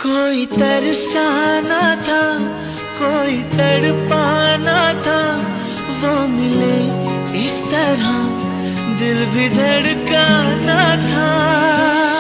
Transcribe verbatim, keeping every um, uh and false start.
कोई तरसाना था, कोई तड़पाना था, वो मिले इस तरह दिल भी धड़काना था।